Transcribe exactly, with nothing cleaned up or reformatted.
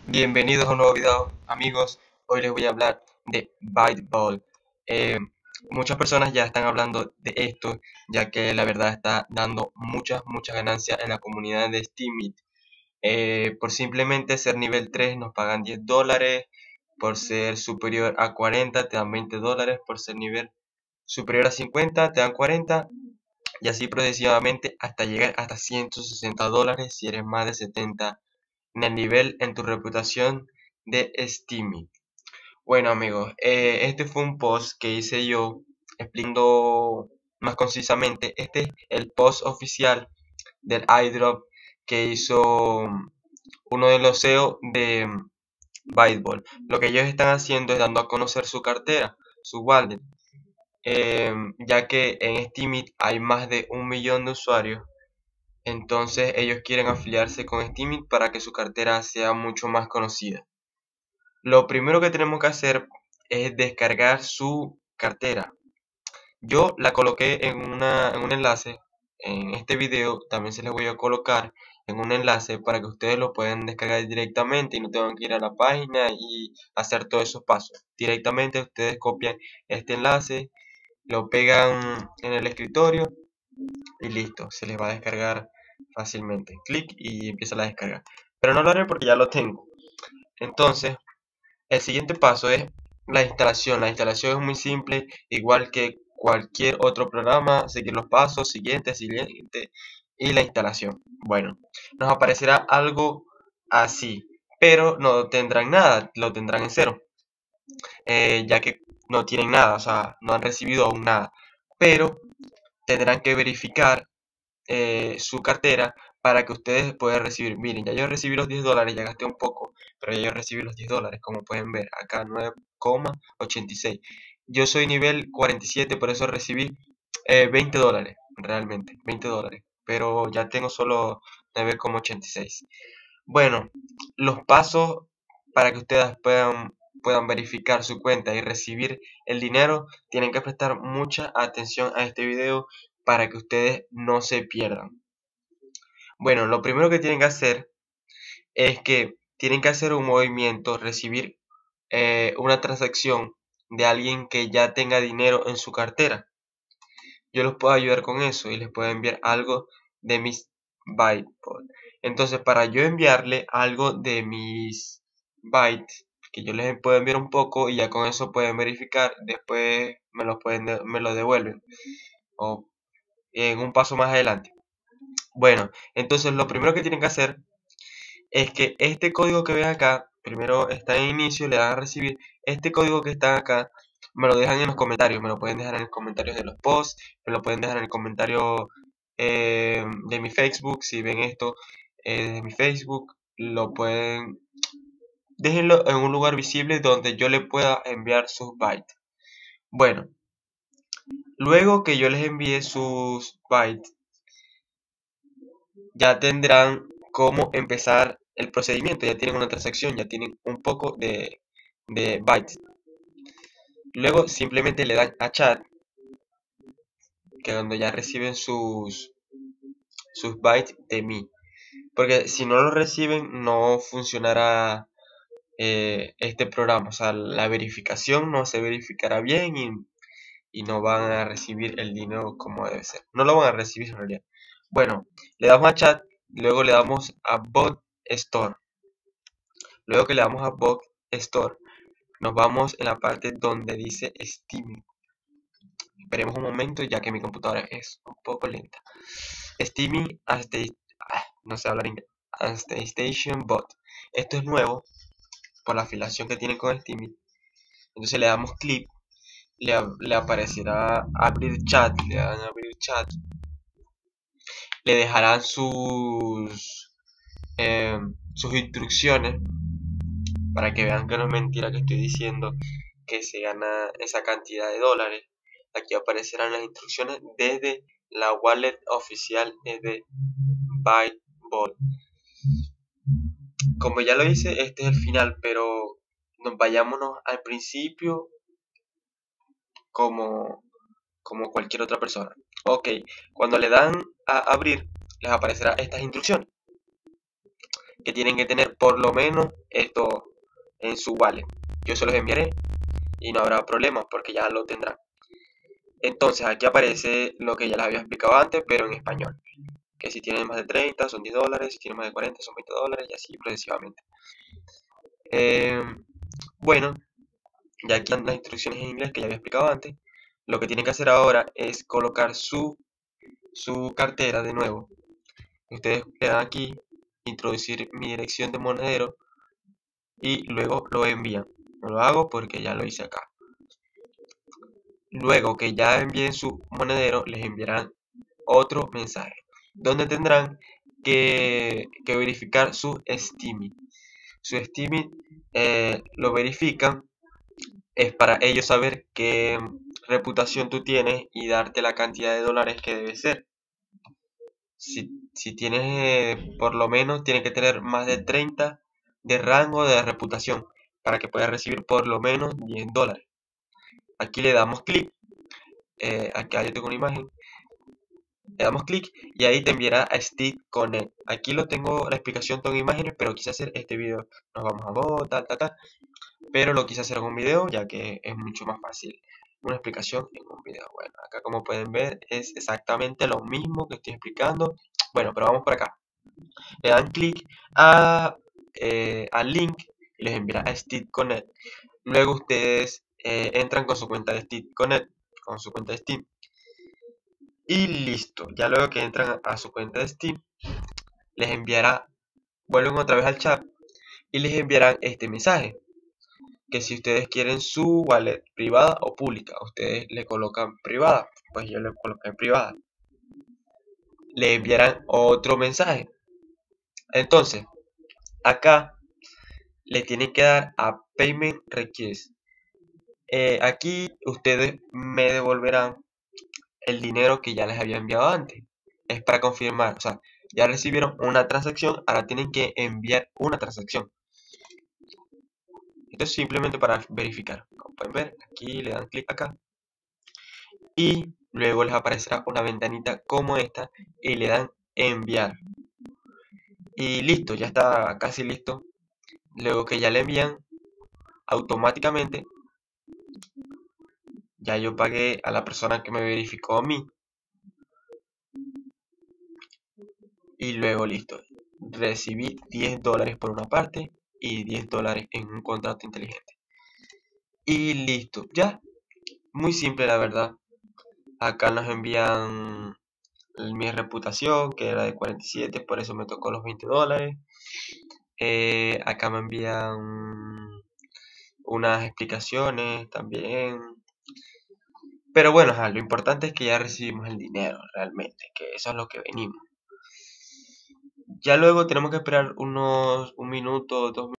Bienvenidos a un nuevo video, amigos. Hoy les voy a hablar de Byteball. Eh, muchas personas ya están hablando de esto, ya que la verdad está dando muchas, muchas ganancias en la comunidad de Steemit. Eh, por simplemente ser nivel tres nos pagan diez dólares, por ser superior a cuarenta te dan veinte dólares, por ser nivel superior a cincuenta te dan cuarenta, y así progresivamente hasta llegar hasta ciento sesenta dólares si eres más de setenta en el nivel en tu reputación de Steemit. Bueno, amigos, eh, este fue un post que hice yo explicando más concisamente. Este es el post oficial del iDrop que hizo uno de los C E O de Byteball. Lo que ellos están haciendo es dando a conocer su cartera, su wallet, eh, ya que en Steemit hay más de un millón de usuarios. Entonces ellos quieren afiliarse con Steemit para que su cartera sea mucho más conocida. Lo primero que tenemos que hacer es descargar su cartera. Yo la coloqué en, una, en un enlace. En este video también se les voy a colocar en un enlace para que ustedes lo puedan descargar directamente y no tengan que ir a la página y hacer todos esos pasos. Directamente ustedes copian este enlace, lo pegan en el escritorio y listo, se les va a descargar fácilmente. Clic y empieza la descarga. Pero no lo haré porque ya lo tengo. Entonces, el siguiente paso es la instalación. La instalación es muy simple, igual que cualquier otro programa. Seguir los pasos, siguiente, siguiente y la instalación. Bueno, nos aparecerá algo así, pero no tendrán nada, lo tendrán en cero, eh, ya que no tienen nada, o sea, no han recibido aún nada. Pero tendrán que verificar eh, su cartera para que ustedes puedan recibir. Miren, ya yo recibí los diez dólares, ya gasté un poco, pero ya yo recibí los diez dólares, como pueden ver acá, nueve coma ochenta y seis. Yo soy nivel cuarenta y siete, por eso recibí eh, veinte dólares, realmente, veinte dólares, pero ya tengo solo nueve coma ochenta y seis. Bueno, los pasos para que ustedes puedan, puedan verificar su cuenta y recibir el dinero, tienen que prestar mucha atención a este video para que ustedes no se pierdan. Bueno, lo primero que tienen que hacer es que tienen que hacer un movimiento, recibir eh, una transacción de alguien que ya tenga dinero en su cartera. Yo los puedo ayudar con eso y les puedo enviar algo de mis Byteball. Entonces, para yo enviarle algo de mis bytes, que yo les puedo enviar un poco y ya con eso pueden verificar, después me lo pueden me lo devuelven o en un paso más adelante. Bueno, entonces lo primero que tienen que hacer es que este código que ven acá, primero está en inicio, le dan a recibir. Este código que está acá, me lo dejan en los comentarios, me lo pueden dejar en los comentarios de los posts, me lo pueden dejar en el comentario eh, de mi Facebook. Si ven esto eh, de mi Facebook, lo pueden, déjenlo en un lugar visible donde yo le pueda enviar sus bytes. Bueno, luego que yo les envíe sus bytes, ya tendrán cómo empezar el procedimiento. Ya tienen una transacción, ya tienen un poco de, de bytes. Luego simplemente le dan a chat, que es donde ya reciben sus, sus bytes de mí. Porque si no lo reciben, no funcionará eh, este programa. O sea, la verificación no se verificará bien y, y no van a recibir el dinero como debe ser. No lo van a recibir en realidad. Bueno, le damos a chat, luego le damos a bot store. Luego que le damos a bot store, nos vamos en la parte donde dice Steam. Esperemos un momento ya que mi computadora es un poco lenta. Steaming as the, ah, no sé hablar inglés. As the Station Bot. Esto es nuevo por la afiliación que tiene con Steaming. Entonces le damos clic, le, le aparecerá abrir chat, le dan a abrir chat, le dejarán sus eh, sus instrucciones para que vean que no es mentira que estoy diciendo que se gana esa cantidad de dólares. Aquí aparecerán las instrucciones desde la wallet oficial de Byteball. Como ya lo hice, este es el final, pero nos vayámonos al principio como, como cualquier otra persona. Ok, cuando le dan a abrir, les aparecerá estas instrucciones. que tienen que tener por lo menos esto en su wallet. Yo se los enviaré y no habrá problema porque ya lo tendrán. Entonces aquí aparece lo que ya les había explicado antes, pero en español. Que si tienen más de treinta son diez dólares, si tienen más de cuarenta son veinte dólares y así sucesivamente. Eh, bueno, ya aquí están las instrucciones en inglés que ya había explicado antes. Lo que tienen que hacer ahora es colocar su, su cartera de nuevo. Ustedes le dan aquí, introducir mi dirección de monedero y luego lo envían. No lo hago porque ya lo hice acá. Luego que ya envíen su monedero, les enviarán otro mensaje donde tendrán que, que verificar su Steemit. Su Steemit eh, lo verifican, es para ellos saber qué reputación tú tienes y darte la cantidad de dólares que debe ser. Si, si tienes, eh, por lo menos, tienes que tener más de treinta de rango de reputación para que puedas recibir por lo menos diez dólares. Aquí le damos clic, eh, acá yo tengo una imagen, le damos clic y ahí te enviará a Steam Connect. Aquí lo tengo la explicación con imágenes, pero quise hacer este video. Nos vamos a Go, tal, tal, tal. Pero lo quise hacer en un video ya que es mucho más fácil. Una explicación en un video. Bueno, acá como pueden ver es exactamente lo mismo que estoy explicando. Bueno, pero vamos por acá. Le dan clic a, eh, al link y les enviará a Steam Connect. Luego ustedes eh, entran con su cuenta de Steam Connect, con su cuenta de Steam. Y listo, ya luego que entran a su cuenta de Steam, les enviará, vuelven otra vez al chat y les enviarán este mensaje. Que si ustedes quieren su wallet privada o pública, ustedes le colocan privada, pues yo le coloqué privada. Le enviarán otro mensaje. Entonces, acá le tienen que dar a Payment Request. Eh, aquí ustedes me devolverán el dinero que ya les había enviado antes. Es para confirmar, o sea, ya recibieron una transacción, ahora tienen que enviar una transacción. Esto es simplemente para verificar. Como pueden ver, aquí le dan clic acá y luego les aparecerá una ventanita como esta y le dan enviar. Y listo, ya está casi listo. Luego que ya le envían, automáticamente ya yo pagué a la persona que me verificó a mí. Y luego listo, recibí diez dólares por una parte y diez dólares en un contrato inteligente. Y listo, ya, muy simple la verdad. Acá nos envían mi reputación, que era de cuarenta y siete, por eso me tocó los veinte dólares. Eh, acá me envían unas explicaciones también. Pero bueno, ajá, lo importante es que ya recibimos el dinero realmente, que eso es lo que venimos. Ya luego tenemos que esperar unos un minuto, dos minutos.